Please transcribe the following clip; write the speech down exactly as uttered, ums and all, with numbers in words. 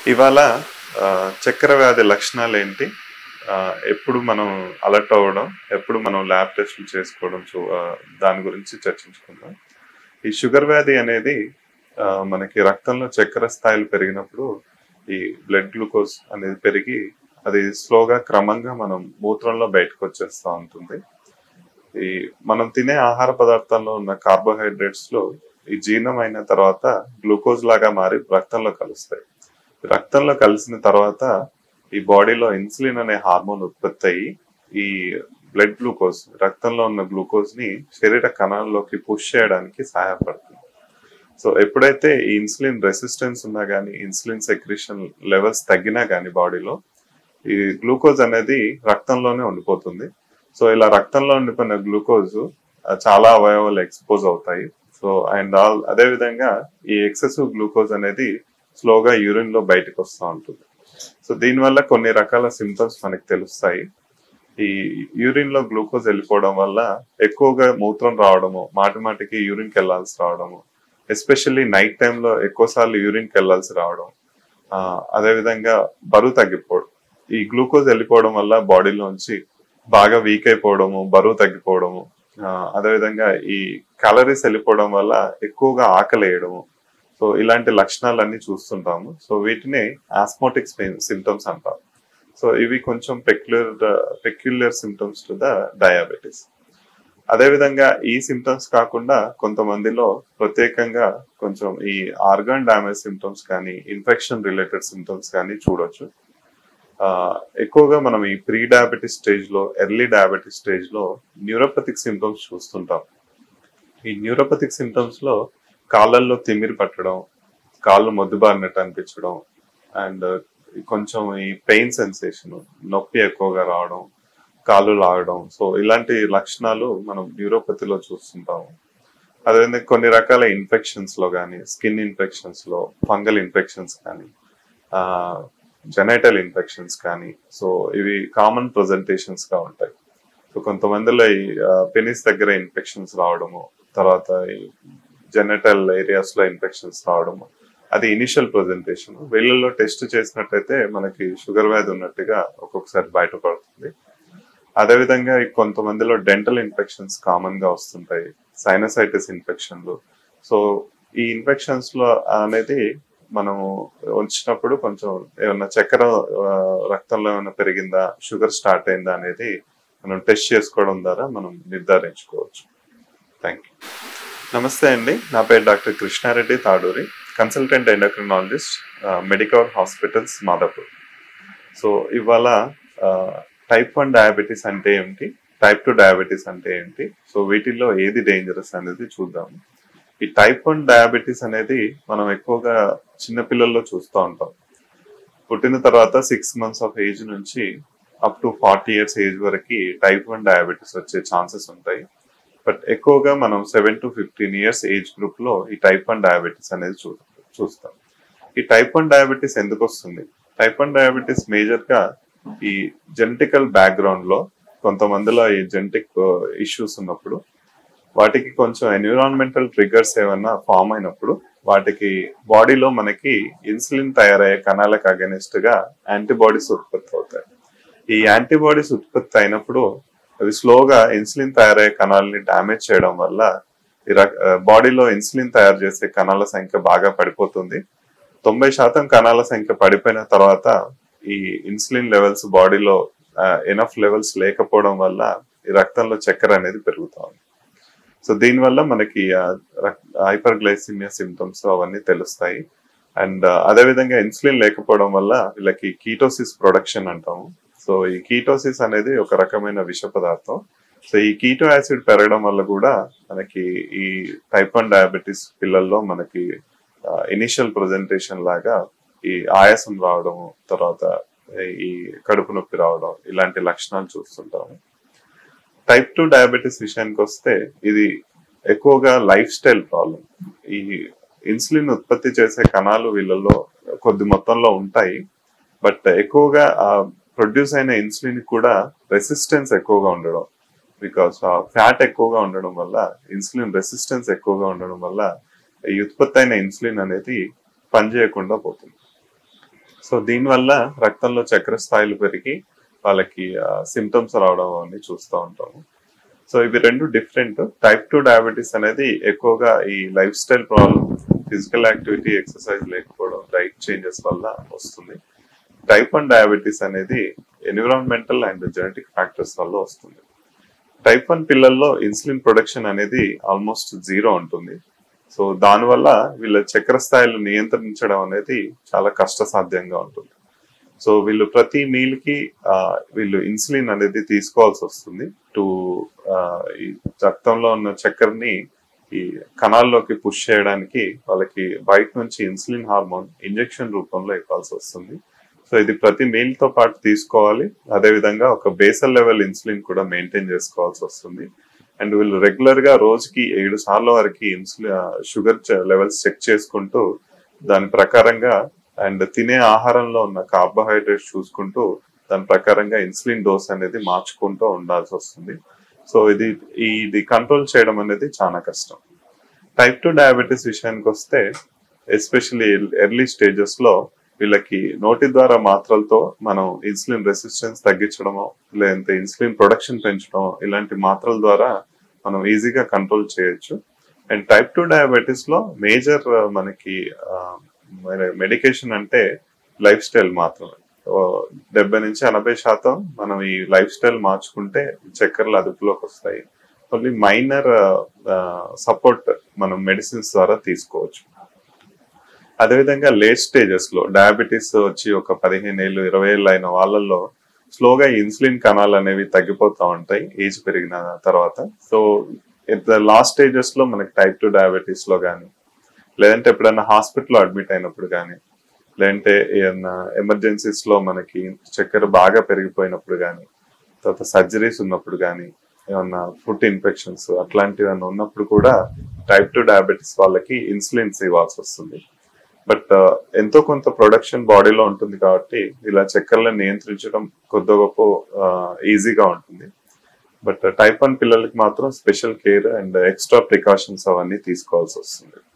ఇవాళ చక్కెర వ్యాధి లక్షణాలు ఏంటి, ఎప్పుడు మనం అలర్ట్ అవ్వడం, ఎప్పుడు మనం ల్యాబ్ టెస్టులు చేసుకోవడం, దాని గురించి చర్చించుకుందాం. ఈ షుగర్ వ్యాధి అనేది మనకి రక్తంలో చక్కెర స్థాయిలు పెరిగినప్పుడు ఈ బ్లడ్ గ్లూకోజ్ అనేది పెరిగి అది స్లోగా క్రమంగా మనం మూత్రంలో బయటకు వచ్చేస్తూ ఉంటుంది. ఈ మనం తినే ఆహార పదార్థాల్లో ఉన్న కార్బోహైడ్రేట్స్ లో ఈ జీర్ణం అయిన తర్వాత గ్లూకోజ్ లాగా మారి రక్తంలో కలుస్తాయి. రక్తంలో కలిసిన తర్వాత ఈ బాడీలో ఇన్సులిన్ అనే హార్మోన్ ఉత్పత్తి అయ్యి ఈ బ్లడ్ గ్లూకోజ్, రక్తంలో ఉన్న గ్లూకోజ్ ని శరీర కణాల్లోకి పుష్ చేయడానికి సహాయపడుతుంది. సో ఎప్పుడైతే ఈ ఇన్సులిన్ రెసిస్టెన్స్ ఉన్నా కానీ, ఇన్సులిన్ సెక్రీషన్ లెవెల్స్ తగ్గినా కానీ బాడీలో ఈ గ్లూకోజ్ అనేది రక్తంలోనే ఉండిపోతుంది. సో ఇలా రక్తంలో ఉండిపోయిన గ్లూకోజ్ చాలా అవయవాలు ఎక్స్పోజ్ అవుతాయి. సో అండ్ ఆల్ అదే విధంగా ఈ ఎక్సెసివ్ గ్లూకోజ్ అనేది స్లోగా యూరిన్ లో బయటకు వస్తూ ఉంటుంది. సో దీనివల్ల కొన్ని రకాల సిమ్టమ్స్ మనకి తెలుస్తాయి. ఈ యూరిన్ లో గ్లూకోజ్ వెళ్ళిపోవడం వల్ల ఎక్కువగా మూత్రం రావడము, మాటి మాటికి యూరిన్కి వెళ్లాల్సి రావడము, ఎస్పెషల్లీ నైట్ టైంలో ఎక్కువ సార్లు యూరిన్కి వెళ్లాల్సి రావడం, ఆ అదేవిధంగా బరువు తగ్గిపోవడం. ఈ గ్లూకోజ్ వెళ్ళిపోవడం వల్ల బాడీలోంచి బాగా వీక్ అయిపోవడము, బరువు తగ్గిపోవడము, అదేవిధంగా ఈ క్యాలరీస్ వెళ్ళిపోవడం వల్ల ఎక్కువగా ఆకలి వేయడము. సో ఇలాంటి లక్షణాలన్నీ చూస్తుంటాము. సో వీటిని ఆస్మోటిక్ సిమ్టమ్స్ అంటారు. సో ఇవి కొంచెం peculiar peculiar symptoms to the diabetes. అదేవిధంగా ఈ సిమ్టమ్స్ కాకుండా కొంతమందిలో ప్రత్యేకంగా కొంచెం ఈ ఆర్గాన్ డ్యామేజ్ సిమ్టమ్స్ కానీ, ఇన్ఫెక్షన్ రిలేటెడ్ సిమ్టమ్స్ కానీ చూడొచ్చు. ఎక్కువగా మనం ఈ ప్రీ డయాబెటిస్ స్టేజ్ లో, ఎర్లీ డయాబెటిస్ స్టేజ్ లో న్యూరోపతిక్ సిమ్టమ్స్ చూస్తుంటాం. ఈ న్యూరోపతిక్ సిమ్టమ్స్ లో కాళ్ళల్లో తిమ్మిరి పట్టడం, కాళ్ళు మొద్దుబారినట్టు అనిపించడం, అండ్ కొంచెం ఈ పెయిన్ సెన్సేషన్, నొప్పి ఎక్కువగా రావడం, కాళ్ళు లాగడం. సో ఇలాంటి లక్షణాలు మనం న్యూరోపతిలో చూస్తుంటాము. అదేవిధంగా కొన్ని రకాల ఇన్ఫెక్షన్స్ లో కానీ, స్కిన్ ఇన్ఫెక్షన్స్ లో, ఫంగల్ ఇన్ఫెక్షన్స్ కానీ, ఆ జెనైటల్ ఇన్ఫెక్షన్స్ కానీ, సో ఇవి కామన్ ప్రజెంటేషన్స్ గా ఉంటాయి. సో కొంతమందిలో ఈ పెనిస్ దగ్గర ఇన్ఫెక్షన్స్ రావడము, తర్వాత ఈ జెనైటల్ ఏరియాస్ లో ఇన్ఫెక్షన్స్ రావడము, అది ఇనిషియల్ ప్రజెంటేషన్. వీళ్ళల్లో టెస్ట్ చేసినట్టయితే మనకి షుగర్ వ్యాధి ఉన్నట్టుగా ఒక్కొక్కసారి బయటపడుతుంది. అదేవిధంగా కొంతమందిలో డెంటల్ ఇన్ఫెక్షన్స్ కామన్ గా వస్తుంటాయి, సైనసైటిస్ ఇన్ఫెక్షన్లు. సో ఈ ఇన్ఫెక్షన్స్ లో అనేది మనము వచ్చినప్పుడు కొంచెం ఏమన్నా చక్కెర రక్తంలో ఏమైనా పెరిగిందా, షుగర్ స్టార్ట్ అయిందా అనేది మనం టెస్ట్ చేసుకోవడం ద్వారా మనం నిర్ధారించుకోవచ్చు. Thank you. నమస్తే అండి, నా పేరు doctor Krishna Reddy Taduri, consultant endocrinologist, Medicover hospitals, Madhapur. So ఇవాళ టైప్ వన్ డయాబెటీస్ అంటే ఏంటి, టైప్ టూ డయాబెటీస్ అంటే ఏంటి, సో వీటిల్లో ఏది డేంజరస్ అనేది చూద్దాము. ఈ టైప్ వన్ డయాబెటీస్ అనేది మనం ఎక్కువగా చిన్నపిల్లల్లో చూస్తూ ఉంటాం. పుట్టిన తర్వాత సిక్స్ మంత్స్ ఆఫ్ ఏజ్ నుంచి up to forty years age వరకు టైప్ వన్ డయాబెటీస్ వచ్చే ఛాన్సెస్ ఉంటాయి. బట్ ఎక్కువగా మనం seven to fifteen years age group లో ఈ టైప్ వన్ డయాబెటీస్ అనేది చూ చూస్తాం. ఈ టైప్ వన్ డయాబెటీస్ ఎందుకు వస్తుంది? టైప్ వన్ డయాబెటీస్ మేజర్ గా ఈ జెనెటికల్ బ్యాక్గ్రౌండ్ లో కొంతమందిలో ఈ జెనెటిక్ ఇష్యూస్ ఉన్నప్పుడు, వాటికి కొంచెం ఎన్విరాన్మెంటల్ ట్రిగర్స్ ఏమన్నా ఫామ్ అయినప్పుడు వాటికి బాడీలో మనకి ఇన్సులిన్ తయారయ్యే కణాలకు అగెనిస్ట్ గా యాంటీబాడీస్ ఉత్పత్తి అవుతాయి. ఈ యాంటీబాడీస్ ఉత్పత్తి అయినప్పుడు అవి స్లోగా ఇన్సులిన్ తయారయ్యే కణాలని డ్యామేజ్ చేయడం వల్ల ఈ బాడీలో ఇన్సులిన్ తయారు చేసే కణాల సంఖ్య బాగా పడిపోతుంది. తొంభై శాతం కణాల సంఖ్య పడిపోయిన తర్వాత ఈ ఇన్సులిన్ లెవెల్స్ బాడీలో ఎనఫ్ లెవెల్స్ లేకపోవడం వల్ల ఈ రక్తంలో చక్కెర అనేది పెరుగుతుంది. సో దీనివల్ల మనకి హైపర్ గ్లైసిమియా సిమ్టమ్స్ అవన్నీ తెలుస్తాయి. అండ్ అదేవిధంగా ఇన్సులిన్ లేకపోవడం వల్ల వీళ్ళకి కీటోసిస్ ప్రొడక్షన్ అంటాము. సో ఈ కీటోసిస్ అనేది ఒక రకమైన విష పదార్థం. సో ఈ కీటో యాసిడ్ పెరగడం వల్ల కూడా మనకి ఈ టైప్ వన్ డయాబెటీస్ పిల్లల్లో మనకి ఇనిషియల్ ప్రజెంటేషన్ లాగా ఈ ఆయాసం రావడము, తర్వాత ఈ కడుపు నొప్పి రావడం, ఇలాంటి లక్షణాలు చూస్తుంటాము. టైప్ టూ డయాబెటీస్ విషయానికి వస్తే ఇది ఎక్కువగా లైఫ్ స్టైల్ ప్రాబ్లం. ఈ ఇన్సులిన్ ఉత్పత్తి చేసే కణాలు వీళ్ళలో కొద్ది మొత్తంలో ఉంటాయి, బట్ ఎక్కువగా ప్రొడ్యూస్ అయిన ఇన్సులిన్ కూడా రెసిస్టెన్స్ ఎక్కువగా ఉండడం, బికాస్ ఫ్యాట్ ఎక్కువగా ఉండడం వల్ల, ఇన్సులిన్ రెసిస్టెన్స్ ఎక్కువగా ఉండడం వల్ల ఈ ఉత్పత్తి అయిన ఇన్సులిన్ అనేది పనిచేయకుండా పోతుంది. సో దీనివల్ల రక్తంలో చక్కెర స్థాయిలు పెరిగి వాళ్ళకి సిమ్టమ్స్ రావడం అని చూస్తూ ఉంటాము. సో ఇవి రెండు డిఫరెంట్. టైప్ టూ డయాబెటీస్ అనేది ఎక్కువగా ఈ lifestyle problem, physical activity, exercise లేకపోవడం, డైట్ చేంజెస్ వల్ల వస్తుంది. టైప్ వన్ డయాబెటీస్ అనేది ఎన్విరాన్మెంటల్ అండ్ జెనెటిక్ ఫ్యాక్టర్స్ వల్ల వస్తుంది. టైప్ వన్ పిల్లల్లో ఇన్సులిన్ ప్రొడక్షన్ అనేది ఆల్మోస్ట్ జీరో ఉంటుంది. సో దానివల్ల వీళ్ళ చక్కెర స్థాయిలు నియంత్రించడం అనేది చాలా కష్టసాధ్యంగా ఉంటుంది. సో వీళ్ళు ప్రతి మీల్ కి వీళ్ళు ఇన్సులిన్ అనేది తీసుకోవాల్సి వస్తుంది. టు ఈ రక్తంలో ఉన్న చక్కెరని ఈ కణాల్లోకి పుష్ చేయడానికి వాళ్ళకి బయట నుంచి ఇన్సులిన్ హార్మోన్ ఇంజెక్షన్ రూపంలో ఇవ్వాల్సి వస్తుంది. సో ఇది ప్రతి మీల్ తో పాటు తీసుకోవాలి. అదేవిధంగా ఒక బేసల్ లెవెల్ ఇన్సులిన్ కూడా మెయింటైన్ చేసుకోవాల్సి వస్తుంది. అండ్ వీళ్ళు రెగ్యులర్ గా రోజుకి ఏడు సార్ల వరకు ఇన్సులిన్ షుగర్ లెవెల్స్ చెక్ చేసుకుంటూ దాని ప్రకారంగా అండ్ తినే ఆహారంలో ఉన్న కార్బోహైడ్రేట్స్ చూసుకుంటూ దాని ప్రకారంగా ఇన్సులిన్ డోస్ అనేది మార్చుకుంటూ ఉండాల్సి వస్తుంది. సో ఇది ఇది కంట్రోల్ చేయడం అనేది చాలా కష్టం. టైప్ టూ డయాబెటీస్ విషయానికి వస్తే ఎస్పెషల్లీ ఎర్లీ స్టేజెస్ లో వీళ్ళకి నోటి ద్వారా మాత్రలతో మనం ఇన్సులిన్ రెసిస్టెన్స్ తగ్గించడమో లేదంటే ఇన్సులిన్ ప్రొడక్షన్ పెంచడమో ఇలాంటి మాత్రల ద్వారా మనం ఈజీగా కంట్రోల్ చేయొచ్చు. అండ్ టైప్ టూ డయాబెటీస్ లో మేజర్ మనకి మెడికేషన్ అంటే లైఫ్ స్టైల్ మాత్రమే. డెబ్బై నుంచి ఎనభై శాతం మనం ఈ లైఫ్ స్టైల్ మార్చుకుంటే చక్కెరలు అదుపులోకి వస్తాయి. ఓన్లీ మైనర్ సపోర్ట్ మనం మెడిసిన్స్ ద్వారా తీసుకోవచ్చు. అదేవిధంగా లేట్ స్టేజెస్ లో డయాబెటీస్ వచ్చి ఒక పదిహేను ఏళ్ళు ఇరవై ఏళ్ళు అయిన వాళ్ళల్లో స్లోగా ఇన్సులిన్ కణాలు అనేవి తగ్గిపోతా ఉంటాయి ఏజ్ పెరిగిన తర్వాత. సో లాస్ట్ స్టేజెస్ లో మనకి టైప్ టూ డయాబెటీస్ లో కానీ లేదంటే ఎప్పుడైనా హాస్పిటల్లో అడ్మిట్ అయినప్పుడు కానీ లేదంటే ఏమన్నా ఎమర్జెన్సీస్ లో మనకి చక్కెర బాగా పెరిగిపోయినప్పుడు కానీ తర్వాత సర్జరీస్ ఉన్నప్పుడు కానీ ఏమన్నా ఫుడ్ ఇన్ఫెక్షన్స్ అట్లాంటివి ఉన్నప్పుడు కూడా టైప్ టూ డయాబెటీస్ వాళ్ళకి ఇన్సులిన్స్ ఇవ్వాల్సి వస్తుంది. బట్ ఎంతో కొంత ప్రొడక్షన్ బాడీలో ఉంటుంది కాబట్టి ఇలా చక్కెరలను నియంత్రించడం కొద్ది గొప్ప ఈజీగా ఉంటుంది. బట్ టైప్ వన్ పిల్లలకి మాత్రం special care and extra precautions అవన్నీ తీసుకోవాల్సి వస్తుంది.